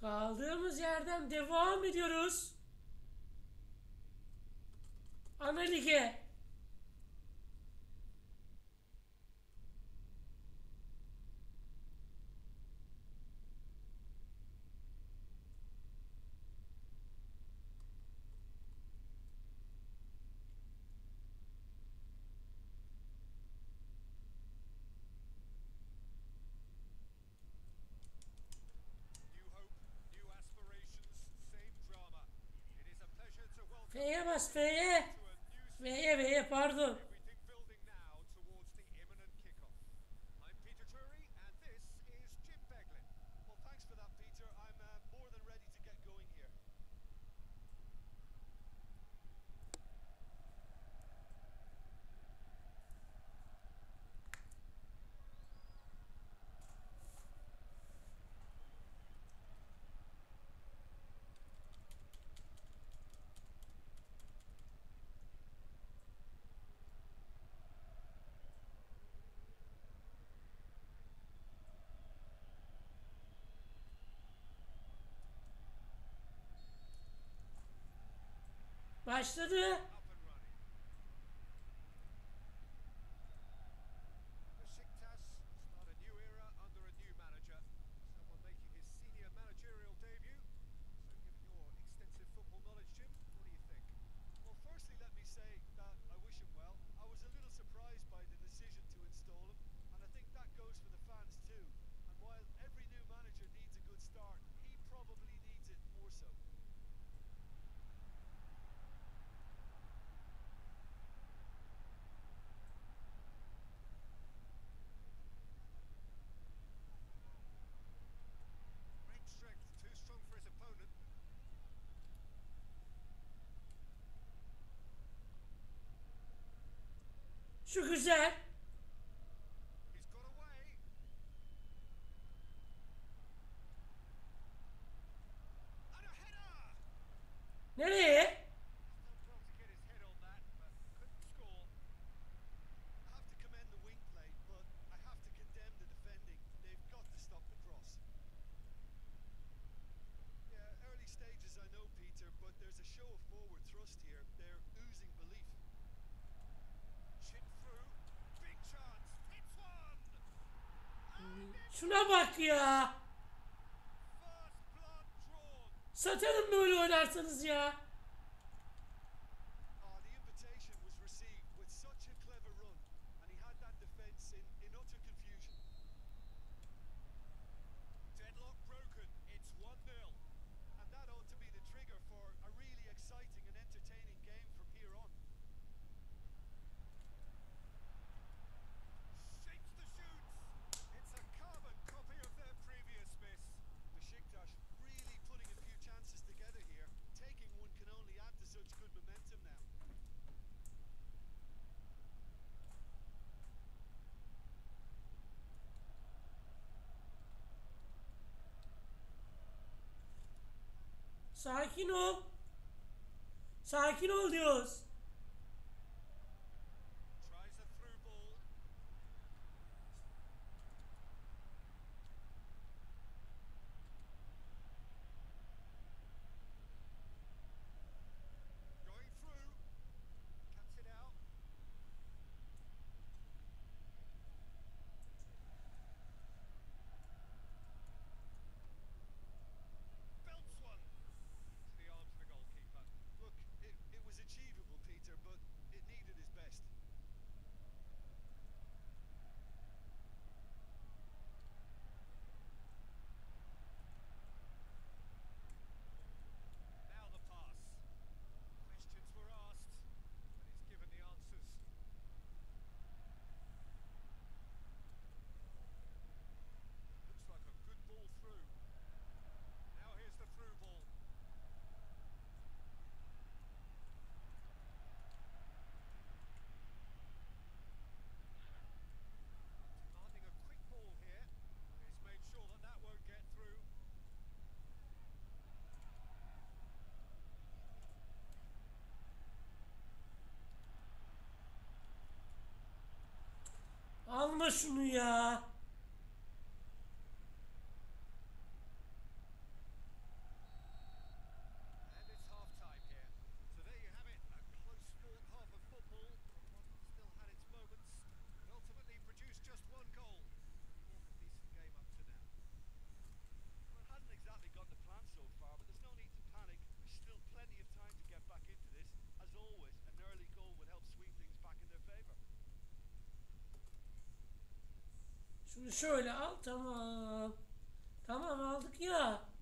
Kaldığımız yerden devam ediyoruz. Ana lige. F'ye bas F'ye. V'ye pardon. Everything building now towards the imminent kickoff. I'm Peter Drury, and this is Jim Beglin. Well, thanks for that, Peter. I'm more than ready to get going here. Başladı. Up and running. Besiktas start a new era under a new manager. Someone making his senior managerial debut. So given your extensive football knowledge, Jim, what do you think? Well, firstly, let me say that I wish him well. I was a little surprised by the decision to install him, and I think that goes for the fans too. And while every new manager needs a good start, he probably needs it more so. Great strength, too strong for his opponent. Şu güzel. He's got away. And a header! Nereye? Done well to get his head on that, but couldn't score. I have to commend the wing play, but I have to condemn the defending. They've got to stop the cross. Yeah, early stages I know, Peter, but there's a show of forward thrust here. They're oozing belief. Chip through. Big chance. Hits one! And it's Şuna bak ya. first blood drawn. Satarım böyle oynarsanız ya. The invitation was received with such a clever run, and he had that defence in utter confusion. Deadlock broken, it's 1-0. And that ought to be the trigger for a really exciting and entertaining game from here on. Shapes the shoots! It's a carbon copy of their previous miss. Besiktas really putting a few chances together here. Taking one can only add to such good momentum now. Sakin ol. Sakin ol diyoruz. Tries a through ball. Going through. Cuts it out. Belts one. Into the arms of the goalkeeper. Look, it was achievable, Peter, but it needed his best. Now the pass. Questions were asked, and he's given the answers. Looks like a good ball through. Now here's the through ball. Demanding a quick ball here. He's made sure that that won't get through. Alma şunu ya. Şunu şöyle al, tamam. Tamam, aldık ya.